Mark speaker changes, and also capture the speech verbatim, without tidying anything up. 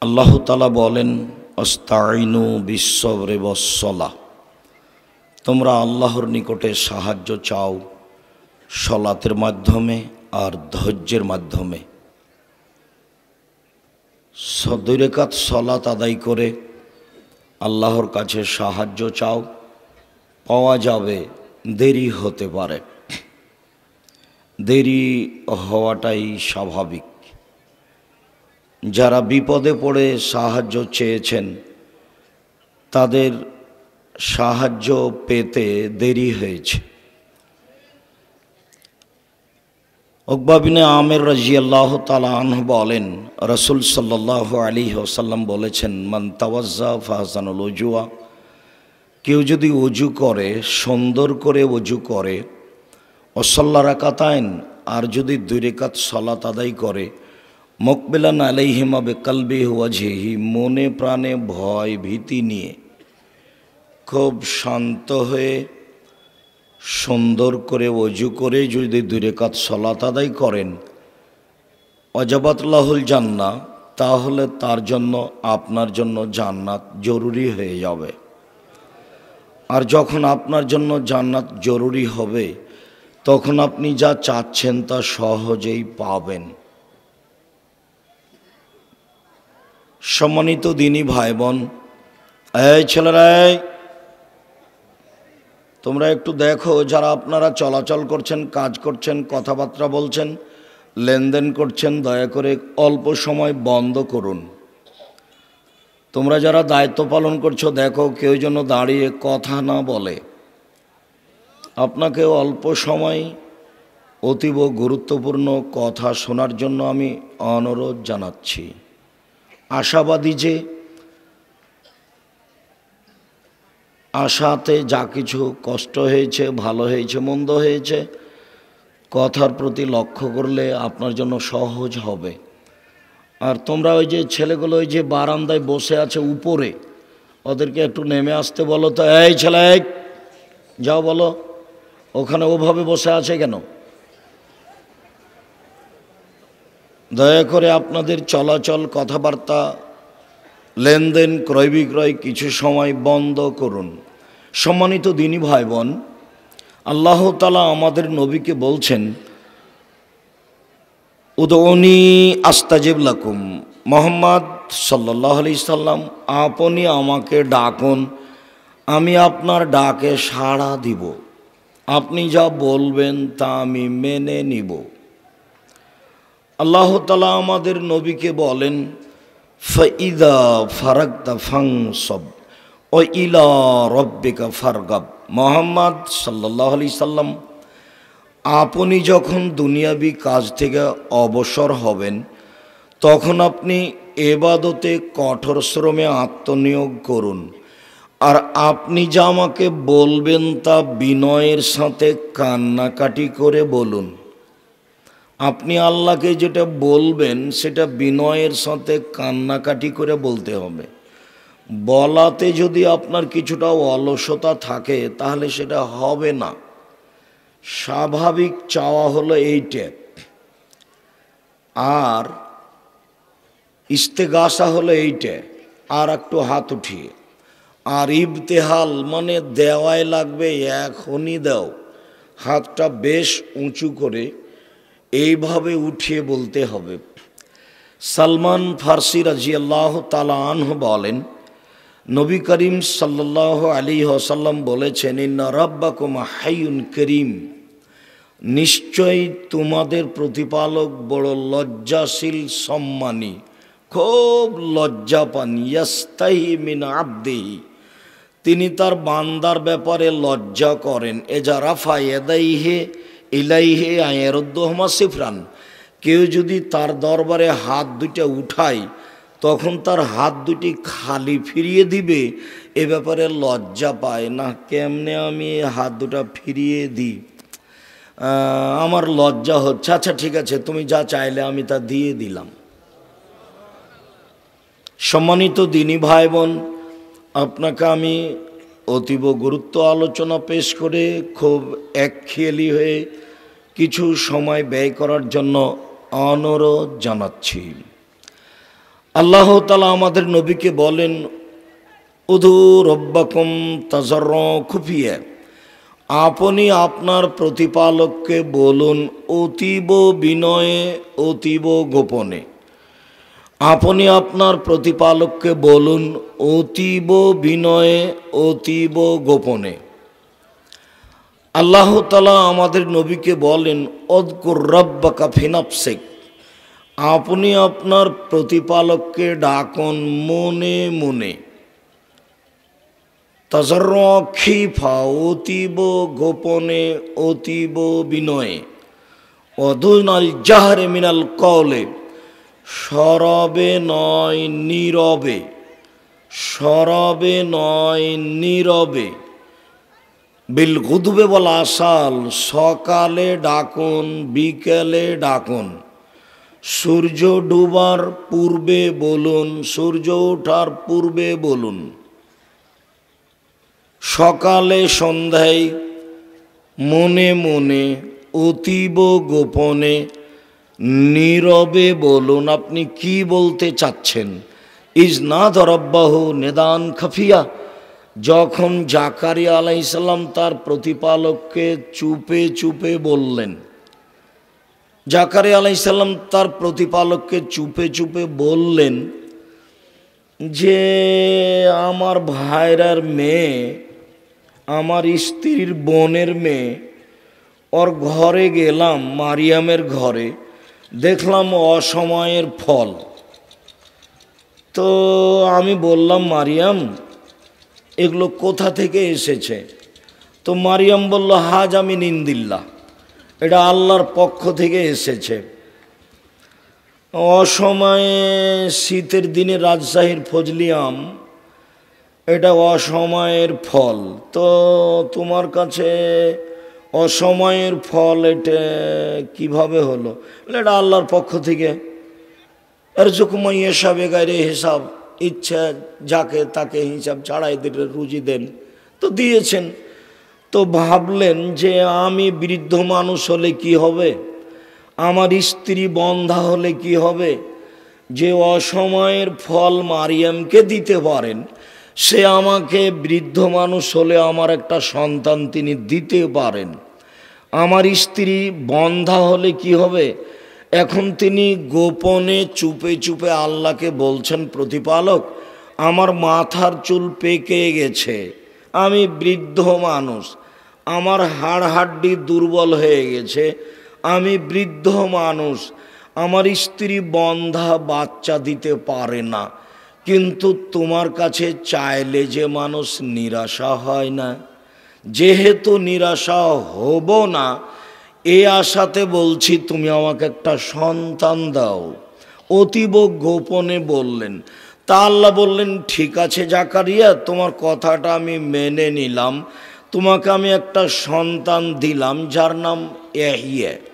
Speaker 1: আল্লাহ তাআলা বলেন, আস্তাইনু বিসসবরি ওয়াসসালাহ, তোমরা আল্লাহর নিকটে সাহায্য চাও সালাতের মাধ্যমে আর ধৈর্যের মাধ্যমে। দুই রাকাত সালাত আদায় করে আল্লাহর কাছে সাহায্য চাও, পাওয়া যাবে, দেরি হতে পারে, দেরি হওয়াটাই স্বাভাবিক। যারা বিপদে পড়ে সাহায্য চেয়েছেন তাদের সাহায্য পেতে দেরি হয়েছে। উকবা বিন আমির রাদিয়াল্লাহু তাআলা আনহু বলেন, রাসূল সাল্লাল্লাহু আলাইহি ওয়াসাল্লাম বলেছেন, মান তাওয়াজ্জা ফাহসানুল উজুয়া, কেউ যদি ওযু করে, সুন্দর করে ওযু করে, ওয়াসাল্লা রাকাতাইন, আর যদি দুই রাকাত সালাত আদায় করে, মুকবিলান আলাইহিমা বিকলবিহি ওয়াজহিহি, মনে প্রাণে ভয় ভীতি নিয়ে খুব শান্ত হয়ে সুন্দর করে ওযু করে যদি দুই রাকাত সালাত আদায় করেন, ওয়াজাবাত লাহুল জান্নাহ, তাহলে তার জন্য আপনার জন্য জান্নাত জরুরি হয়ে যাবে। আর যখন আপনার জন্য জান্নাত জরুরি হবে তখন আপনি যা চাচ্ছেন তা সহজেই পাবেন। সম্মানিত দিনী ভাই বোন, এই ছেলেরা, তোমরা একটু দেখো, যারা আপনারা চলাচল করছেন, কাজ করছেন, কথাবার্তা বলছেন, লেনদেন করছেন, দয়া করে অল্প সময় বন্ধ করুন। তোমরা যারা দায়িত্ব পালন করছো, দেখো কেউ যেন দাঁড়িয়ে কথা না বলে। আপনাকে অল্প সময় অতীব গুরুত্বপূর্ণ কথা শোনার জন্য আমি অনুরোধ জানাচ্ছি। আশাবাদী যে আশাতে যা কিছু কষ্ট হয়েছে, ভালো হয়েছে, মন্দ হয়েছে, কথার প্রতি লক্ষ্য করলে আপনার জন্য সহজ হবে। আর তোমরা ওই যে ছেলেগুলো ওই যে বারান্দায় বসে আছে উপরে, ওদেরকে একটু নেমে আসতে বলো তো। এই ছেলে, যাও বলো, ওখানে ওভাবে বসে আছে কেন? দয়া করে আপনাদের চলাচল, কথাবার্তা, লেনদেন, ক্রয় বিক্রয় কিছু সময় বন্ধ করুন। সম্মানিত দিনী ভাই বোন, আল্লাহ তাআলা আমাদের নবীকে বলছেন, উদউনি আস্তাজিব লাকুম, মুহাম্মদ সাল্লাল্লাহু আলাইহি সাল্লাম, আপনি আমাকে ডাকুন, আমি আপনার ডাকে সাড়া দিব, আপনি যা বলবেন তা আমি মেনে নিব। আল্লাহ তাআলা আমাদের নবীকে বলেন, ফাইদা ফারাগতা ফানসব ও ইলা রব্বিকা ফারগাব, মুহাম্মদ সাল্লাল্লাহু আলাইহি সাল্লাম, আপনি যখন দুনিয়াবি কাজ থেকে অবসর হবেন তখন আপনি ইবাদতে কঠোর শ্রমে আত্মনিয়োগ করুন, আর আপনি যা আমাকে বলবেন তা বিনয়ের সাথে কান্নাকাটি করে বলুন। আপনি আল্লাহকে যেটা বলবেন সেটা বিনয়ের সাথে কান্নাকাটি করে বলতে হবে। বলাতে যদি আপনার কিছুটা অলসতা থাকে তাহলে সেটা হবে না। স্বাভাবিক চাওয়া হলো এইটা, আর ইস্তেগাসা হলো এইটা, আর একটু হাত উঠিয়ে। আর ইবতেহাল মানে দেওয়াই লাগবে, এখনই দাও, হাতটা বেশ উঁচু করে এইভাবে উঠিয়ে বলতে হবে। সালমান ফারসি রাদিয়াল্লাহু তাআলা আনহু বলেন, নবী করিম সাল্লাল্লাহু আলাইহি ওয়াসাল্লাম বলেছেন, ইন্না রাব্বাকুম হাইয়ুন করিম, নিশ্চয়ই তোমাদের প্রতিপালক বড় লজ্জাশীল, সম্মানী, খুব লজ্জা পান। ইয়াস্তাহি মিন আবদিহি, তিনি তার বান্দার ব্যাপারে লজ্জা করেন। এজা রাফা ইয়াদাইহি ইলাইহি আয়ারুদ্দুহুমা সিফরান, কেউ যদি তার দরবারে হাত দুইটা উঠায় তখন তার হাত দুটি খালি ফিরিয়ে দিবে, এ ব্যাপারে লজ্জা পায় না। কেমনে আমি হাত দুটা ফিরিয়ে দিই, আমার লজ্জা হচ্ছে। আচ্ছা ঠিক আছে, তুমি যা চাইলে আমি তা দিয়ে দিলাম। সম্মানিত দিনী ভাই বোন, আপনাকে আমি অতীব গুরুত্ব আলোচনা পেশ করে খুব একখেয়ালি হয়ে কিছু সময় ব্যয় করার জন্য অনুরোধ জানাচ্ছি। আল্লাহ তাআলা আমাদের নবীকে বলেন, উদু রব্বাকুম তাজাররুআন খুফিয়া, আপনি আপনার প্রতিপালককে বলুন অতীব বিনয়ে অতীব গোপনে। আপনি আপনার প্রতিপালককে বলুন অতীব বিনয়ে অতীব গোপনে। আল্লাহ তাআলা আমাদের নবীকে বলেন অযকুর রাব্বাকা ফি নাফসিক, আপনি আপনার প্রতিপালককে ডাকুন মনে মনে। তাজাররুআন খিফা, অতীব গোপনে অতীব বিনয়ে। অদুনাল জাহরে মিনাল কওলে, সরবে নয় নীরবে, সরবে নয় নীরবে। বিল গুদবে ওয়াল আসাল, সকালে ডাকুন বিকেলে ডাকুন। সূর্য ডুবার পূর্বে বলুন, সূর্য ওঠার পূর্বে বলুন। সকালে সন্ধ্যায় মনে মনে অতীব গোপনে নীরবে বলুন আপনি কি বলতে চাচ্ছেন। ইজনাদ রব্বাহু নিদান খাফিয়া, যখন জাকারিয়া আলাইহিস সালাম তার প্রতিপালককে চুপে চুপে বললেন, জাকারিয়া আলাইহিস সালাম তার প্রতিপালককে চুপে চুপে বললেন যে আমার ভাইরার মেয়ে, আমার স্ত্রীর বোনের মেয়ে, ওর ঘরে গেলাম, মারিয়ামের ঘরে, দেখলাম অসময়ের ফল। তো আমি বললাম, মারিয়াম এগুলো কোথা থেকে এসেছে? তো মারিয়াম বলল, হাজ মিন ইন্দিল্লাহ, এটা আল্লাহর পক্ষ থেকে এসেছে। অসময়ে শীতের দিনে রাজশাহীর ফজলি আম, এটা অসময়ের ফল। তো তোমার কাছে অসময়ের ফল এটা কিভাবে হলো? এটা আল্লাহর পক্ষ থেকে। আর যুকমাই হিসাবে গায়ে হিসাব, ইচ্ছা যাকে তাকে হিসাব ছাড়াই দিলে রুজি দেন, তো দিয়েছেন। তো ভাবলেন যে আমি বৃদ্ধ মানুষ হলে কি হবে, আমার স্ত্রী বন্ধা হলে কি হবে, যে অসময়ের ফল মারিয়ামকে দিতে পারেন, সে আমাকে বৃদ্ধ মানুষ হলে আমার একটা সন্তান তিনি দিতে পারেন। আমার স্ত্রী বন্ধা হলে কি হবে? এখন তিনি গোপনে চুপে চুপে আল্লাহকে বলছেন, প্রতিপালক আমার মাথার চুল পেকে গেছে, আমি বৃদ্ধ মানুষ, আমার হাড় হাড্ডি দুর্বল হয়ে গেছে, আমি বৃদ্ধ মানুষ, আমার স্ত্রী বন্ধা, বাচ্চা দিতে পারে না, কিন্তু তোমার কাছে চাইলে যে মানুষ নিরাশা হয় না, যেহেতু নিরাশা হব না এই আশাতে বলছি তুমি আমাকে একটা সন্তান দাও। অতীব গোপনে বললেন। তা আল্লাহ বললেন, ঠিক আছে জাকারিয়া, তোমার কথাটা আমি মেনে নিলাম, তোমাকে আমি একটা সন্তান দিলাম যার নাম ইয়াহইয়া।